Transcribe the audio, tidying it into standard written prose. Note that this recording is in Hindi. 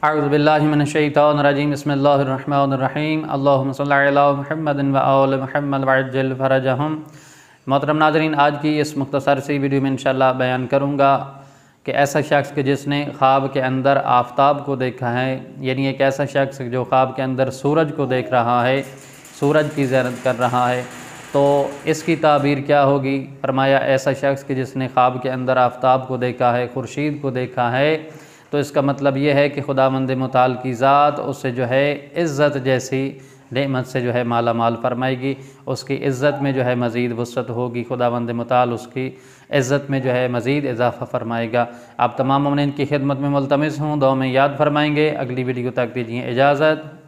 अऊज़ु बिल्लाहि मिनश्शैतानिर्रजीम बिस्मिल्लाहिर्रहमानिर्रहीम अल्लाहुम्मा सल्लि अला मुहम्मदिन व आलि मुहम्मद वअज्जिल फ़रजहुम। मोहतरम नाज़रीन, आज की इस मुख्तसर सी वीडियो में इंशाअल्लाह बयान करूँगा कि ऐसा शख्स कि जिसने ख्वाब के अंदर आफ़ताब को देखा है, यानी एक ऐसा शख्स जो ख्वाब के अंदर सूरज को देख रहा है, सूरज की ज़ियारत कर रहा है, तो इसकी ताबीर क्या होगी। फरमाया ऐसा शख्स कि जिसने ख्वाब के अंदर आफ़ताब को देखा है, खुर्शीद को देखा है, तो इसका मतलब ये है कि खुदावंद मुताल की ज़ात उससे जो है इज़्ज़त जैसी नेमत से जो है माला माल फरमाएगी, उसकी इज़्ज़त में जो है मज़ीद वसअत होगी, खुदावंद मुताल उसकी इज़्ज़त में जो है मज़ीद इजाफ़ा फरमाएगा। आप तमाम मोमिनीन की खिदमत में मुल्तमिस हूँ, दुआ में याद फरमाएंगे। अगली वीडियो तक दीजिए इजाज़त।